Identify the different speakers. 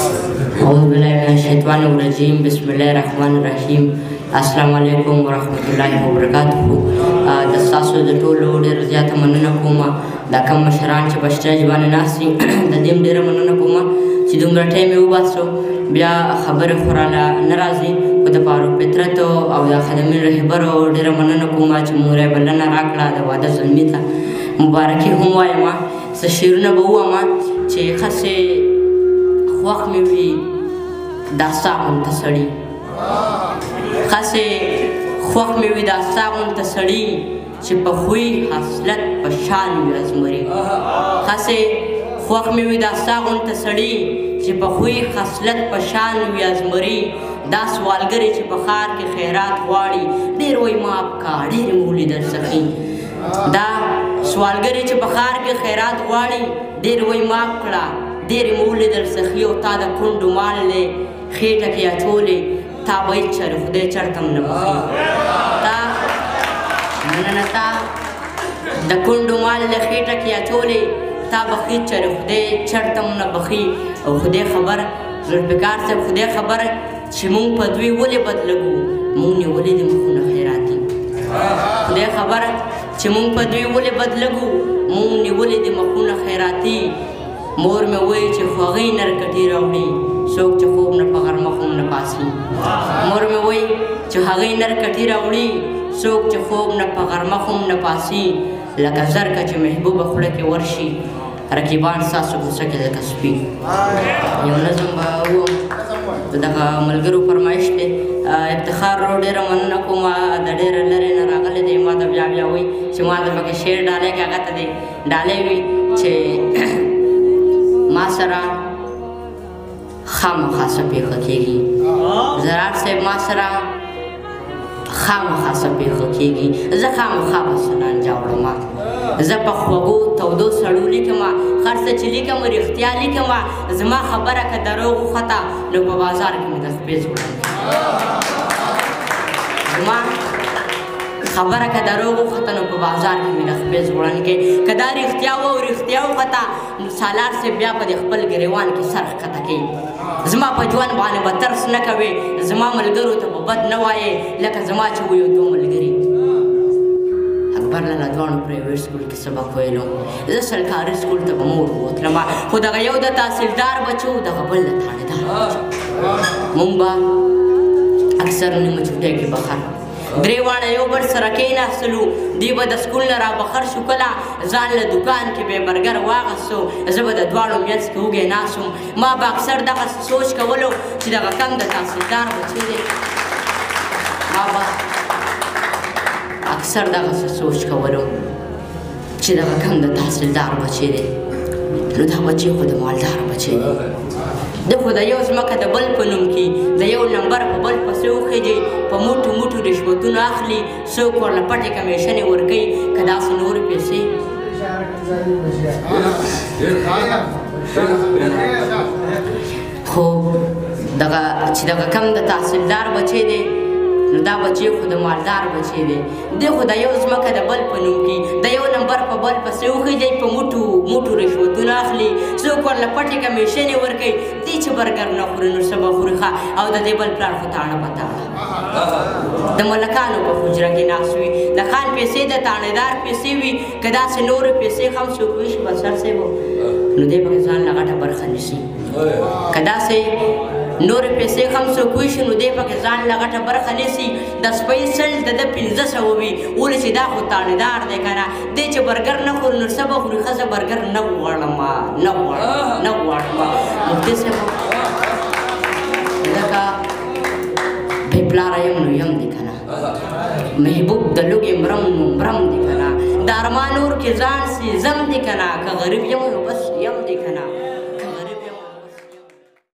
Speaker 1: أعوذ بالله من الشيطان الرجيم بسم الله الرحمن الرحيم السلام علیکم ورحمت الله وبرکاته. د ستاسو د ټولو ډېره زیاته مننه کوم دا کوم مشران چې په سټیج باندې ناست دي د دې هم ډېره مننه کوم چې دومره ټایم یې وباسو بیا خبرې خو راله نه راځي خو د فاروق فطرت او د خدمین رهبرو ډېره مننه کوم چې موږ یې بلنه راکړه د واده زلمي ته مبارکي هم وایم څه شعرونه به ووایم چې ښسې خوښ مې وي دا ستا غونته سړي ښسې خوښ مې وي دا ستا غونته سړي چې په خوی حاصلت په شان وي ازمري ښسې خوښ مې وي دا ستا غونته سړي چې په خوی خصلت په شان وي ازمري دا سوالګرې چې په ښار کې خیرات غواړي ډېر وایي ماف کا ډېرې مو ولیدل سخي دا سوالګرې چې په ښار کې خیرات غواړي ډېر وایي ماف کړه ډېرې مو ولیدل سخي او تا د کونډو مال دی خېټه کې اچولې تا به هېڅ چېرې خدای چېرته هم نه بخي تا مننه تا د کونډو مال دی خېټه کې اچولې تا به هېڅ چېرې خدای چېرته هم نه بخي او خدای خبر ذوالفقار صاحب خدای خبر چې مونږ په دوی ولې بد لګو مونږ نیولې دي مخونه خیراتي خدای خبر چې مونږ په دوی ولې بد لګو مونږ نیولې دي مخونه خیراتي مور مې وایي چې خو هغې نرکټي راوړي څوک چې خوب نه په غرمه خو نه پاسي مور مې وایي چې هغې نرکټي راوړي څوک چې خوب نه په غرمه خو نه پاسي لکه زرکه چې محبوبه خوله کې ورشي رقیبان ستاسو غوسه کې لکه سپي یو نظم به ووایم د دغه ملګرو فرمایش دی افتخار رو ډېره مننه کوم د ډېره لرې نه راغلی دی ما ته بیا بیا وایي چې ما ته پکې شعر ډالۍ کې هغه ته دی ډالۍ وي چې ما سره خامخا څه پېښه کېږي زرار صاحب ما سره خامخا څه پېښه کېږي زه خامخا به څه لانجه وړم زه په خوږو تودو سړو لیکم هر څه چې لیکم رښتیا لیکم زما خبره که دروغ وخته نو په بازار کې مې د خپې زوړم زما خبره که دروغ وخته نو په بازار کې مې د خپې زوړن کې که دا رښتیا و او رښتیا وخته نو سالار صاحب بیا په د خپل ګریوان کې سر ښکته کوي زما په ژوند باندې به ترس نه کوې زما ملګرو ته به بد نه وایې لکه زما چې ویو دوه ملګري اکبر لاله دواړو پرایویټ سکول کې سبق ویلو زه سرکاري سکول ته به مور بوتلم خو دغه یو د تحصیلدار بچو دغه بل د تانېدار بچو مونږ به اکثر نیمه چوټۍ کې بخر درې واړه یو بل سره کېناستلو دوی به د سکول نه رابخر شو کله ځان له دوکان کې به یې برګر واغستو زه به د دواړو منځ کې وږی ناست وم ما به اکثر دغه سوچ کولو چې دغه کم د تحصیلدار بچی دی ما به اکثر دغه سوچ کولو چې دغه کم د تحصیلدار بچی دی نو دا بچی خو د مالدار بچی دی د خو د یو ځمکه د بل په نوم کې د یو نمبر په بل پسې وخېږي په موټو موټو رشوتونه اخلي څوک ورله پټې کمیشنې ورکوي که داسې نورې پیسې خو دغه چې دغه کم د تحصیلدار بچی دی نو دا بچی خو د مالدار بچی دی دی خو د یو ځمکه د بل په نوم کې د یو نمبر په بل پسې وخېږي په موټو موټو رشوتونه اخلي څوک ورله پټې کمیشنې ورکوي دی چې برګر نه خوري نو څه به خوري ښه او د دې بل پلار خو تاڼه په تاڼه د ملکانو په حجره کې ناست وي د خان پیسې د تاڼېدار پیسې وي که داسې نورې پیسې هم څوک ویشي بسر صاحب نو دی پکې ځان له غټه برخه نیسي که داسې نورې پیسې هم څوک ویشي نو دی پکې ځان له غټه برخه نیسي د سپۍ سل د ده 500 وي ولې چې دا خو تاڼېدار دی که نه دی چې برګر نه خوري نو څه به خوري ښه زه برګر نه غواړم نه غواړم مفتي صاحب لکه بې پلاره یم نو یم دی که نه محبوب د لوږې مرم نو مرم دی که نه د ارمان اور کې ځان سي زم دی که نه که غریب یم نو بس یم دی که نه